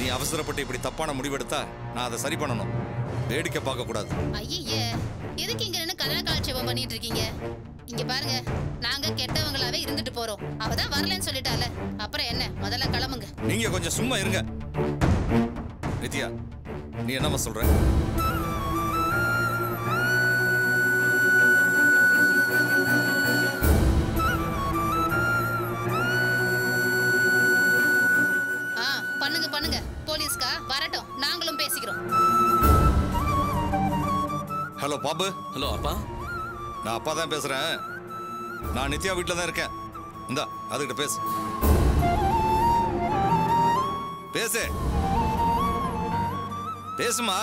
நீ அவசரப்பட்டு இப்படி தப்பான முடிவெடுத்தா நான் அதை சரி பண்ணணும். வேடிக்கை பார்க்க கூடாது. ஐயே, எதுக்கு இங்க நின்னு கல்யாண காட்சேபம் பண்ணிட்டு இருக்கீங்க? இங்க பாருங்க, நாங்க கெட்டவங்களாவே இருந்துட்டு போறோம். அவதான் வரலன்னு சொல்லிட்டால, அப்புறம் என்ன? முதல்ல கிளம்புங்க. நீங்க கொஞ்சம் சும்மா இருங்க. நித்யா, நீ என்னமா சொல்ற? பண்ணுங்க பண்ணுங்க, போலீஸ்கா வரட்டும், நாங்களும் பேசிக்கிறோம். ஹலோ பாபு. ஹலோ அப்பா. நான் அப்பா தான் பேசுறேன். நான் நித்யா வீட்டில் தான் இருக்கேன். இந்தா அதுகிட்ட பேசு. பேசு பேசுமா.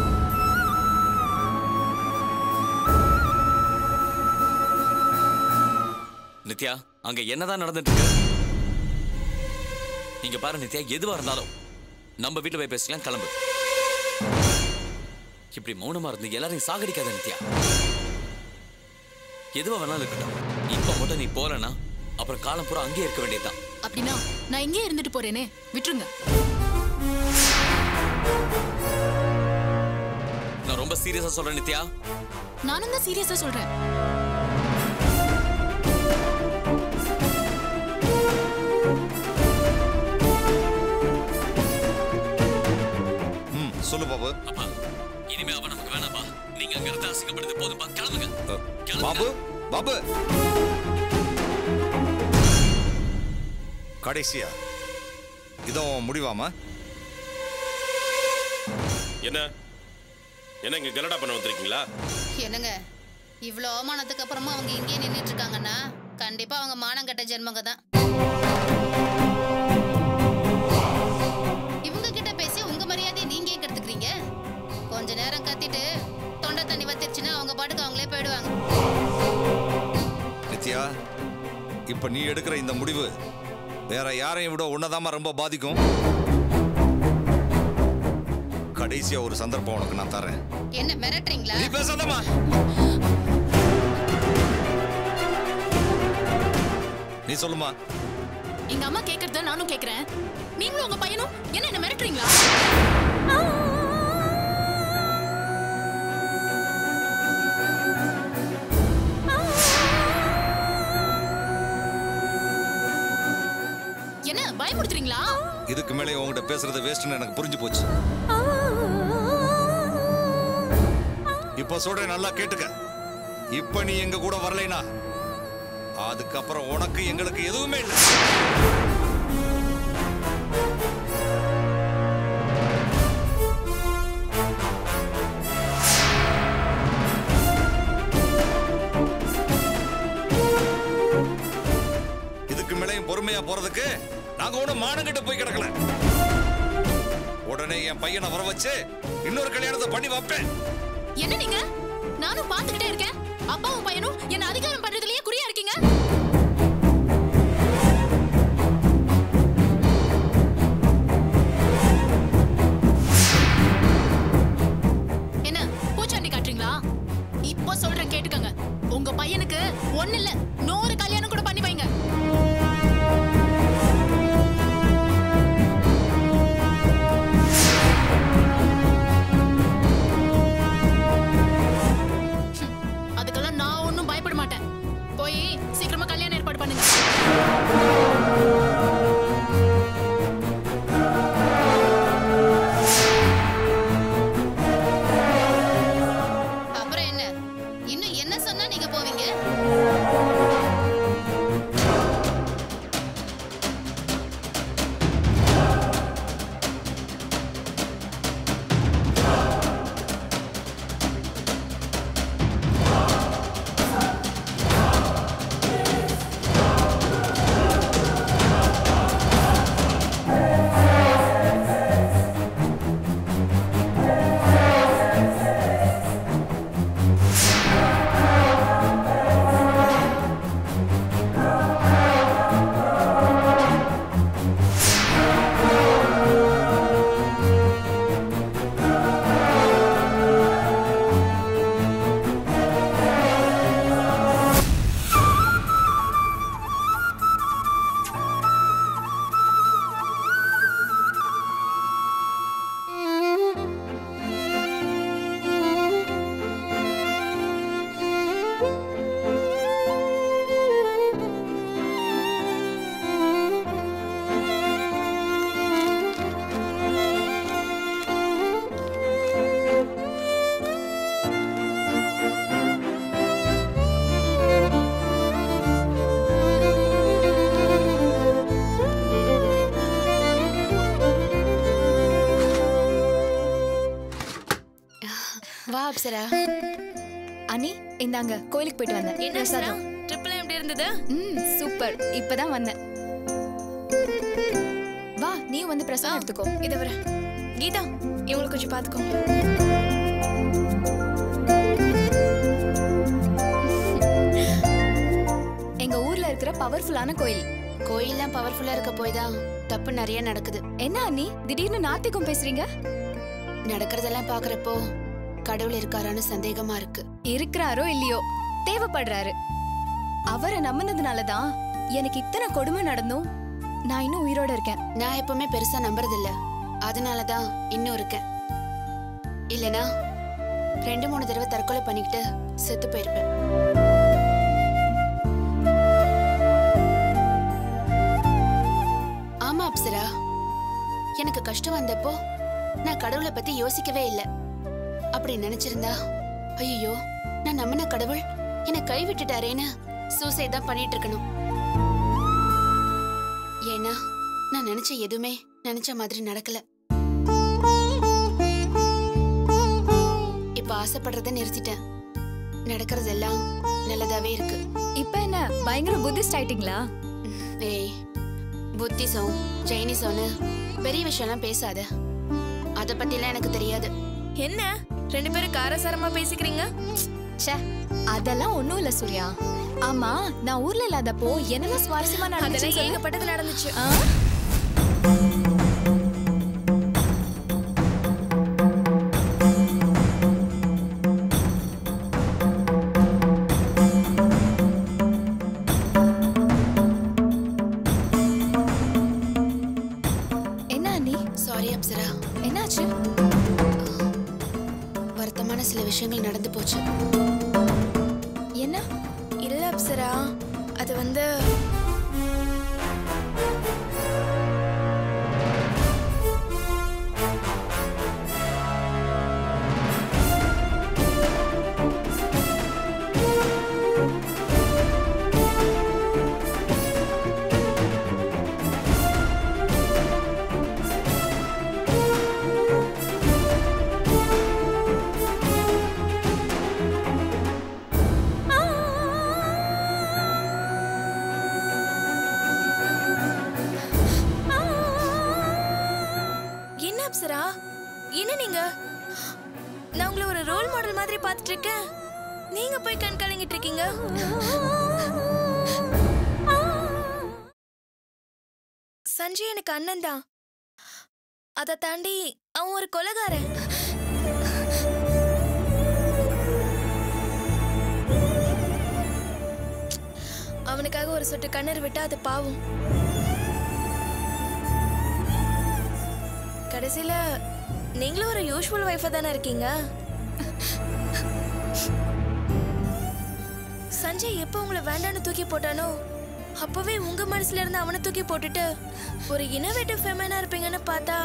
நித்யா, அங்க என்னதான் நடந்துட்டு இருக்கு? நீங்க பாரு நித்யா, எதுவா இருந்தாலும் நம்ம வீட்டுல போய் பேசலாம். கிளம்பு. இப்படி மௌனமா இருந்து எல்லாரையும் சாகடிக்காத நித்யா. எதுவா வேணாலும் இருக்கட்டும், இப்ப மட்டும் நீ போலனா அப்புறம் காலம் பூரா அங்கேயே இருக்க வேண்டியதுதான். அப்படின்னா நான் இங்கே இருந்துட்டு போறேனே, விட்டுருங்க. நான் ரொம்ப சீரியஸா சொல்றேன் நித்யா. நானும் தான் சீரியஸா சொல்றேன். சொல்லு பாபு. அப்பா, இனிமே அவன் நமக்கு வேணாப்பா. நீங்க அங்க இருந்து அசிங்கப்படுது போதும்பா. கிளம்புங்க. பாபு பாபு. கடைசியா இதோ முடிவாமா? என்ன என்ன இங்க கலடா பண்ண வந்திருக்கீங்களா? என்னங்க, இவ்வளவு அவமானத்துக்கு அப்புறமா அவங்க இங்கே நின்றுட்டு இருக்காங்கன்னா கண்டிப்பா அவங்க மானங்கட்ட ஜென்மங்க தான். இவங்க கிட்ட பேசி உங்க மரியாதையை நீங்க ஏன் கெடுத்துக்கிறீங்க? கொஞ்ச நேரம் கத்திட்டு தொண்டை தண்ணி வத்திருச்சுன்னா அவங்க பாட்டுக்கு அவங்களே போயிடுவாங்க. நித்யா, இப்ப நீ எடுக்கிற இந்த முடிவு வேற யாரையும் விட உன்னதாமா ரொம்ப பாதிக்கும். கடைசியா ஒரு சந்தர்ப்பம் உனக்கு நான் தரேன். என்ன மிரட்டுறீங்களா? நீ பேசாதம்மா. நீ சொல்லுமா. எங்க அம்மா கேக்குறத நானும் கேக்குறேன். நீங்களும் உங்க பையனும் என்ன மிரட்டுறீங்களா? என்ன பயமுறுத்துறீங்களா? இதுக்கு மேலே உங்ககிட்ட பேசுறது வேஸ்ட்னு எனக்கு புரிஞ்சு போச்சு. இப்ப சொல்றேன், நல்லா கேட்டுக்க. இப்ப நீ எங்க கூட வரலைனா அதுக்கப்புறம் உனக்கு எங்களுக்கு எதுவுமே இல்லை. இதுக்கு மேலேயும் பொறுமையா போறதுக்கு நாங்க ஒண்ணு மானங்கிட்ட போய் கிடக்கல. உடனே என் பையனை வர வச்சு இன்னொரு கல்யாணத்தை பண்ணி வைப்பேன். என்ன நீங்க? நானும் பாத்துக்கிட்டே இருக்கேன். அப்பாவும் பையனும் என்ன அதிகாரம் பண்றதுலயே குறியா இருக்கீங்க. என்ன பூச்சாண்டி காட்டுறீங்களா? இப்போ சொல்றேன் கேட்டுக்கங்க. உங்க பையனுக்கு ஒண்ணு இல்ல 100 கல்யாணம் கூட பண்ணி வைங்க. அப்சரா. அனி இந்தாங்க கோயிலுக்கு போயிட்டு வந்தேன். என்ன அப்சரா ட்ரிப்லாம் எப்படி இருந்தது? சூப்பர். இப்பதான் வந்தேன். வா நீ வந்து பிரசாதம் எடுத்துக்கோ. இத வர கீதா இவங்களை கொஞ்சம் பாத்துக்கோ. எங்க ஊர்ல இருக்கிற பவர்ஃபுல்லான கோயில். கோயில்லாம் பவர்ஃபுல்லா இருக்க போய் தான் தப்பு நிறைய நடக்குது. என்ன அண்ணி திடீர்னு நாத்திகம் பேசுறீங்க? நடக்கிறதெல்லாம் பாக்குறப்போ கடவுள் இருக்காரான்னு சந்தேகமா இருக்கு. இருக்கிறாரோ இல்லையோ தேவைப்படுறாரு. அவரை நம்பினதுனாலதான் எனக்கு இத்தனை கொடுமை நடந்தும் நான் இன்னும் உயிரோட இருக்கேன். நான் எப்பவுமே பெருசா நம்புறதில்ல, அதனாலதான் இன்னும் இருக்கேன். இல்லனா 2-3 தடவை தற்கொலை பண்ணிக்கிட்டு செத்து போயிருப்பேன். ஆமா அப்சரா, எனக்கு கஷ்டம் வந்தப்போ நான் கடவுளை பத்தி யோசிக்கவே இல்லை. அப்படி நினைச்சிருந்தா ஐயோ நான் நம்பின கடவுள் என்னை கை விட்டுட்டாரேன்னு சூசைட் தான் பண்ணிட்டு இருக்கணும். ஏன்னா நான் நினைச்ச எதுவுமே நினைச்ச மாதிரி நடக்கல. இப்ப ஆசைப்படுறத நிறுத்திட்டேன். நடக்கிறதெல்லாம் நல்லதாவே இருக்கு. இப்ப என்ன பயங்கர புத்திஸ்ட் ஆயிட்டீங்களா? ஏய், புத்திசம் ஜெயினிசம்னு பெரிய விஷயம்லாம் பேசாத. அத பத்திலாம் எனக்கு தெரியாது. என்ன 2 பேரும் காரசாரமா பேசிக்கிறீங்க? ச்சே அதெல்லாம் ஒண்ணும் இல்ல சூர்யா. ஆமா நான் ஊர்ல இல்லாதப்போ என்னெல்லாம் சுவாரஸ்யமா நடந்துச்சு? ஏகப்பட்டது நடந்துச்சு. என்ன அண்ணி? சாரி அப்சரா, என்னாச்சு? வருத்தமான சில விஷயங்கள் நடந்து போச்சு. என்ன? இல்ல அப்சரா, அது வந்து அப்சரா என்ன நீங்க? நான் உங்களை ஒரு ரோல் மாடல் மாதிரி பார்த்துட்டு இருக்கேன். நீங்க போய் கண் கலங்கிட்டு இருக்கீங்க. சஞ்சய் எனக்கு அண்ணன் தான். அதை தாண்டி அவன் ஒரு கொலைகாரன். அவனுக்காக ஒரு சொட்டு கண்ணீர் விட்டா அது பாவம். கடைசியில நீங்களும் ஒரு யூஷுவல் வைஃபா தானே இருக்கீங்க. சஞ்சய் எப்போ உங்களை வேண்டான்னு தூக்கி போட்டானோ அப்பவே உங்க மனசுல இருந்து அவனை தூக்கி போட்டுட்டு ஒரு இன்னோவேட்டிவ் ஃபெமினா இருப்பீங்கன்னு பார்த்தா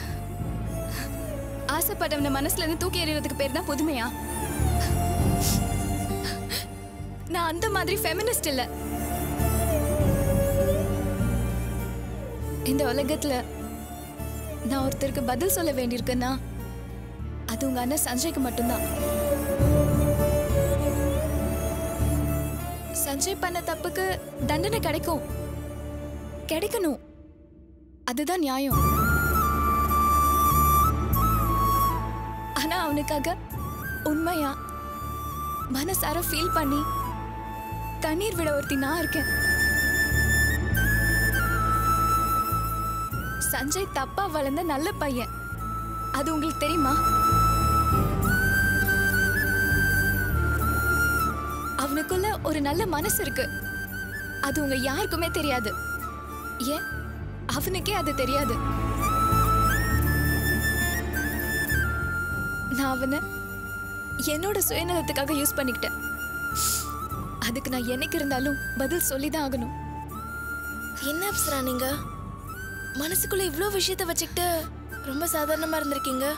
ஆசைப்பட்டவன மனசுல இருந்து தூக்கி எறியறதுக்கு பேர் தான் புதுமையா? நான் அந்த மாதிரி ஃபெமினிஸ்ட் இல்ல. இந்த உலகத்துல நான் ஒருத்தருக்கு பதில் சொல்ல வேண்டியிருக்குன்னா அது உங்க அண்ணன் சஞ்சய்க்கு மட்டும்தான். சஞ்சய் பண்ண தப்புக்கு தண்டனை கிடைக்கணும். அதுதான் நியாயம். ஆனா அவனுக்காக உண்மையா மனசார ஃபீல் பண்ணி கண்ணீர் விட ஒருத்தி நான் இருக்கேன். சஞ்சய் தப்பா வளர்ந்த நல்ல பையன், அது உங்களுக்கு தெரியுமா? அவனுக்குள்ள ஒரு நல்ல மனசு இருக்கு, அது உங்க யாருக்குமே தெரியாது. ஏன் அவனுக்கே அது தெரியாது. நான் அவனை என்னோட சுயநலத்துக்காக யூஸ் பண்ணிக்கிட்டேன். அதுக்கு நான் என்னைக்கு இருந்தாலும் பதில் சொல்லிதான் ஆகணும். என்ன அப்சரா நீங்க மனசுக்குள்ள இவ்ளோ விஷயத்தை வச்சுக்கிட்டு ரொம்ப சாதாரணமா இருந்திருக்கீங்க.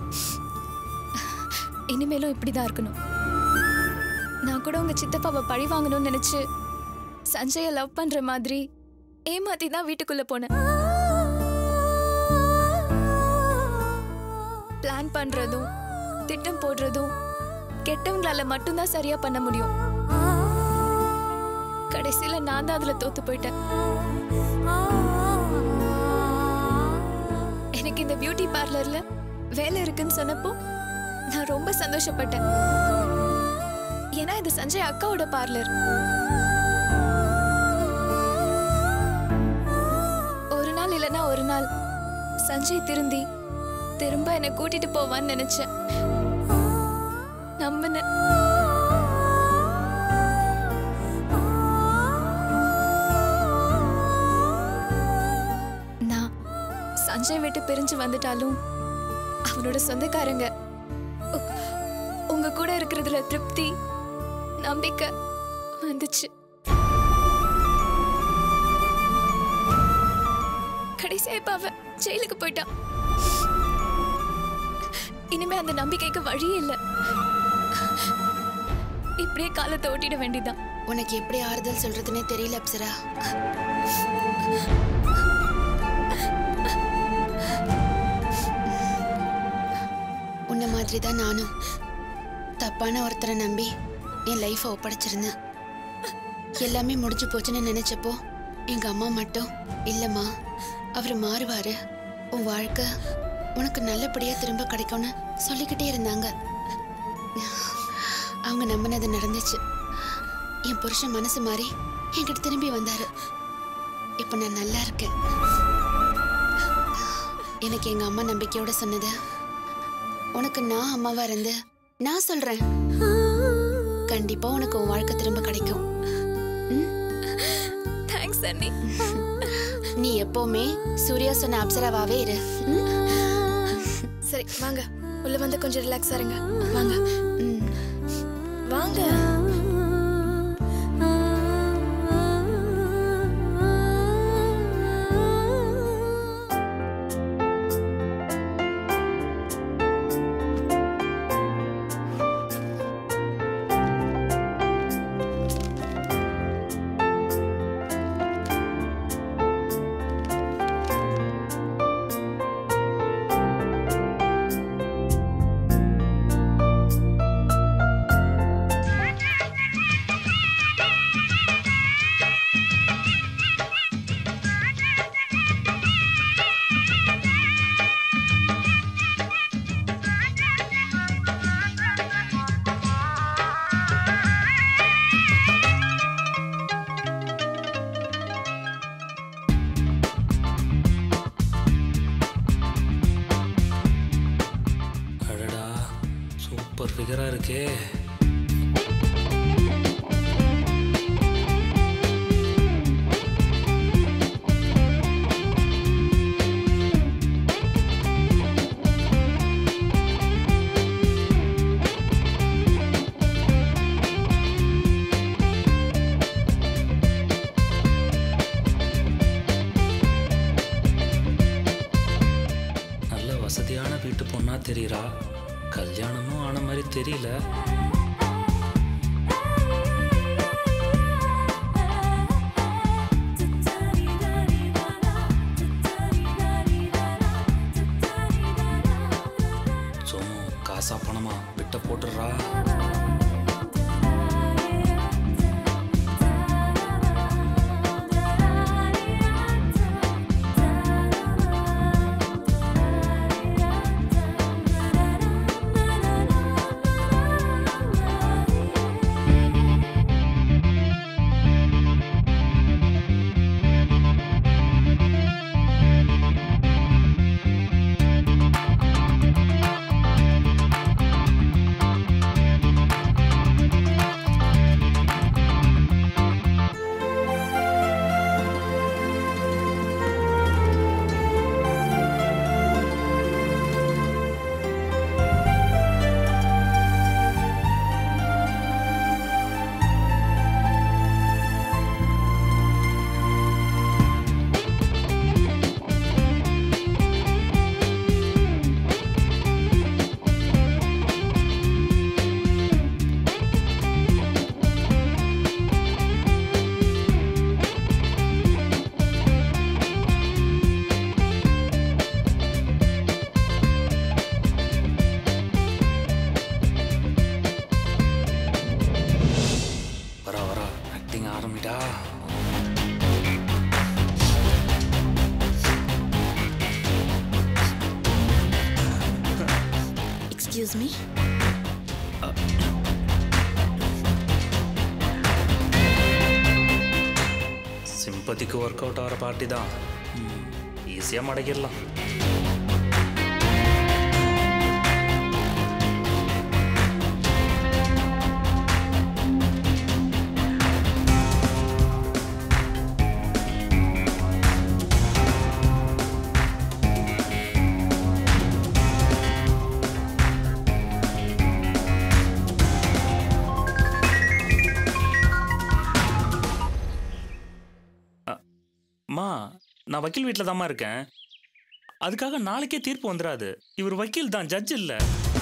இனிமேலும் இப்படிதான் இருக்கணும். நான் கூட உங்க சித்தப்பாவை பழி வாங்கணும்னு நினைச்சு சஞ்சய லவ் பண்ற மாதிரி ஏமாத்தி தான் வீட்டுக்குள்ள போனேன். பிளான் பண்றதும் திட்டம் போடுறதும் கெட்டவங்களால மட்டும்தான் சரியா பண்ண முடியும். கடைசியில நான் தான் அதுல தோத்து போயிட்டேன். எனக்கு இந்த பியூட்டி பார்லர்ல வேலை இருக்குன்னு சொன்னப்போ நான் ரொம்ப சந்தோஷப்பட்டேன். ஏன்னா இது சஞ்சய் அக்காவோட பார்லர். ஒரு நாள் இல்லைன்னா ஒரு நாள் சஞ்சய் திரும்ப என்னை கூட்டிட்டு போவான்னு நினைச்சேன். நம்பினேன். நான் சஞ்சய் விட்டு பிரிஞ்சு வந்துட்டாலும் அவனோட சொந்தக்காரங்க உங்க கூட இருக்கிறதுல திருப்தி நம்பிக்கை வந்துச்சு. கடைசியா இப்ப அவ ஜெயிலுக்கு போயிட்டான். இனிமே அந்த நம்பிக்கைக்கு வழியே இல்ல. இப்படியே காலத்தை ஓட்டிட வேண்டியதான். உனக்கு எப்படி ஆறுதல் சொல்றதுன்னே தெரியல அப்சரா. உன்ன மாதிரி தான் நானும் தப்பான ஒருத்தரை நம்பி என் லைஃபை ஒப்படைச்சிருந்தேன். எல்லாமே முடிஞ்சு போச்சுன்னு நினைச்சப்போ எங்க அம்மா மட்டும் இல்லம்மா அவர் மாறுவாரு, உன் வாழ்க்கை உனக்கு நல்லபடியா திரும்ப கிடைக்கும்னு சொல்லிக்கிட்டே இருந்தாங்க. அவங்க நம்பினது நடந்துச்சு. என் புருஷன் மனசு மாறி என்கிட்ட திரும்பி வந்தாரு. இப்ப நான் நல்லா இருக்கேன். எனக்கு எங்க அம்மா நம்பிக்கையோட சொன்னது, உனக்கு நான் அம்மாவா இருந்து நான் சொல்றேன், கண்டிப்பா உனக்கு உன் வாழ்க்கை திரும்ப கிடைக்கும். தேங்க்ஸ் அண்ணி. நீ எப்பவுமே சூர்யா சொன்ன அப்சராவாவே இரு. சரி வாங்க, உள்ள வந்து கொஞ்சம் ரிலாக்ஸா இருங்க. வாங்க வாங்க. சூப்பர் ஃபிகரா இருக்கே. நல்ல வசதியான வீட்டு பொண்ணா தெரியுறா. கல்யாணமும் ஆன மாதிரி தெரியல. சோமு காசா பணமா விட்ட போட்டுறா. Excuse me. சிம்பதிக்கு ஒர்க் அவுட் ஆகிற பார்ட்டி தான், ஈஸியாக மடக்கிடலாம். அம்மா, நான் வக்கீல் வீட்டில் தாம்மா இருக்கேன். அதுக்காக நாளைக்கே தீர்ப்பு வந்துடாது. இவர் வக்கீல் தான், ஜட்ஜ் இல்லை.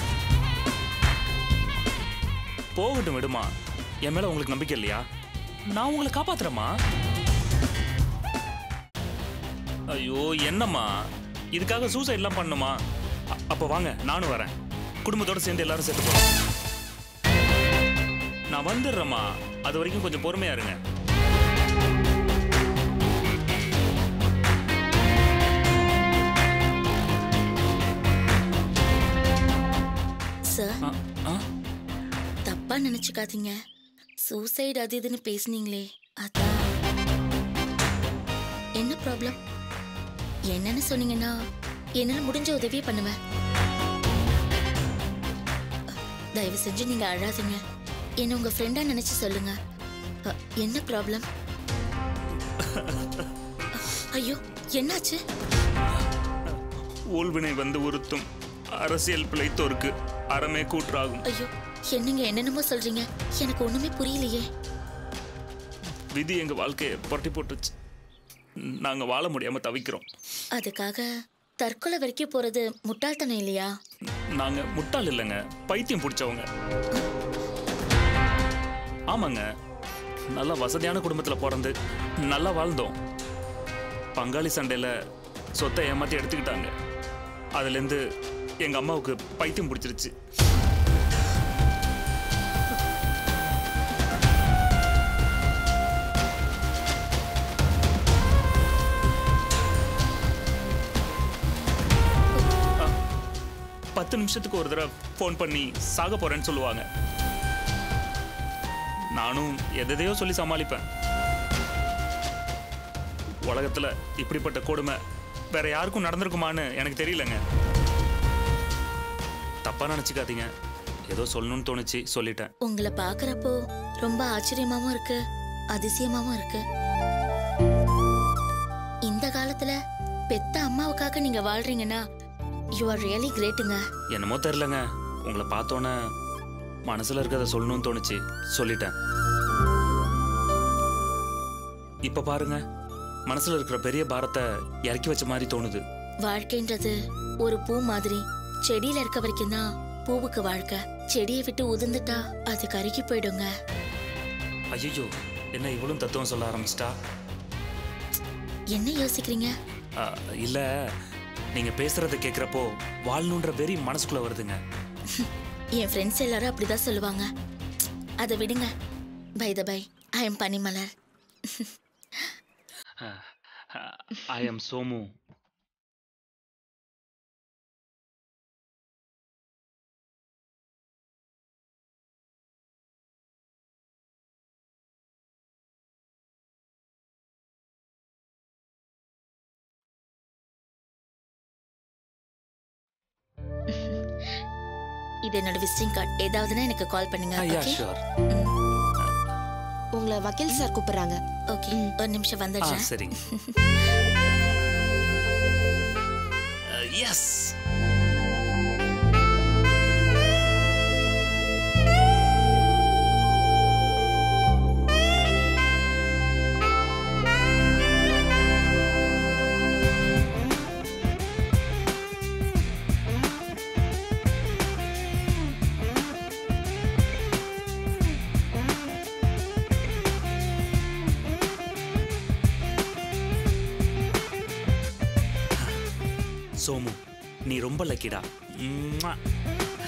போகட்டும் விடுமா. என் மேலே உங்களுக்கு நம்பிக்கை இல்லையா? நான் உங்களை காப்பாத்துறேம்மா. ஐயோ என்னம்மா, இதுக்காக சூசைட்லாம் பண்ணுமா? அப்போ வாங்க, நானும் வரேன். குடும்பத்தோடு சேர்ந்து எல்லாரும் சேர்த்து போகிறோம். நான் வந்துடுறேம்மா. அது வரைக்கும் கொஞ்சம் பொறுமையா இருங்க. சார், தப்பா நினைச்சுக்காதீங்க. சூசைடு அது இதுன்னு பேசுனீங்களே, அதான். என்ன ப்ராப்ளம்? என்னன்னு சொன்னீங்கன்னா என்னால முடிஞ்ச உதவியே பண்ணுவேன். தயவு செஞ்சு நீங்க அழாதீங்க. என்ன உங்க ஃப்ரெண்டா நினைச்சு சொல்லுங்க. என்ன ப்ராப்ளம்? ஐயோ, என்னாச்சு? ஊழ்வினை வந்து உறுத்தும், அரசியல் பிழைத்தோருக்கு அறமே கூற்றாகும். ஐயோ, என்னங்க என்னென்னமோ சொல்றீங்க? எனக்கு ஒண்ணுமே புரியலையே. விதி எங்க வாழ்க்கையை புரட்டி போட்டுச்சு. நாங்க வாழ முடியாம தவிக்கிறோம். அதுக்காக தற்கொலை வரைக்கும் போறது முட்டாள்தனம் இல்லையா? நாங்க முட்டாள் இல்லைங்க, பைத்தியம் பிடிச்சவங்க. ஆமாங்க, நல்லா வசதியான குடும்பத்துல பிறந்து நல்லா வாழ்ந்தோம். பங்காளி சண்டையில சொத்தை ஏமாத்தி எடுத்துக்கிட்டாங்க. அதுல இருந்து எங்க அம்மாவுக்கு பைத்தியம் பிடிச்சிருச்சு. பத்து நிமிஷத்துக்கு ஒரு தடவை ஃபோன் பண்ணி சாக போறேன்னு சொல்லுவாங்க. நானும் எதையோ சொல்லி சமாளிப்பேன். உலகத்துல இப்படிப்பட்ட கொடுமை வேற யாருக்கும் நடந்திருக்குமான்னு எனக்கு தெரியலங்க. தப்பா நினைச்சுக்காதீங்க, ஏதோ சொல்லணும்னு தோணுச்சு, சொல்லிட்டேன். உங்களை பாக்குறப்போ ரொம்ப ஆச்சரியமாவும் இருக்கு, அதிசயமாவும் இருக்கு. இந்த காலத்துல பெத்த அம்மாவுக்காக நீங்க வாழ்றீங்கன்னா யூ ஆர் ரியலி கிரேட்டுங்க. என்னமோ தெரியலங்க, உங்களை பார்த்தோன்னே மனசுல இருக்கிறத சொல்லணும்னு தோணுச்சு, சொல்லிட்டேன். இப்ப பாருங்க, மனசுல இருக்கிற பெரிய பாரத்தை இறக்கி வச்ச மாதிரி தோணுது. வாழ்க்கைன்றது ஒரு பூ மாதிரி. செடியில இருக்க வரைக்கும் தான் பூவுக்கு வாழ்க்கை. செடியை விட்டு உதிர்ந்துட்டா அது கருகி போயிடுங்க. ஐயோ, என்ன இவ்வளவு தத்துவம் சொல்ல ஆரம்பிச்சிட்டா? என்ன யோசிக்கிறீங்க? இல்ல, நீங்க பேசுறத கேக்குறப்போ வாழணுன்ற வெறி மனசுக்குள்ள வருதுங்க. என் ஃப்ரெண்ட்ஸ் எல்லாரும் அப்படிதான் சொல்லுவாங்க. அதை விடுங்க. By the by, I am Panimalar. I am Somu. இது என்னோட விசிட்டிங் கார்டு. ஏதாவதுன்னா எனக்கு கால் பண்ணுங்க. ஓகே? உங்களை வக்கீல் சார் கூப்பிடுறாங்க. ஓகே, ஒரு நிமிஷம் வந்துடுறேன். சரிங்க. எஸ். சோமு, நீ ரொம்ப லக்கிடா.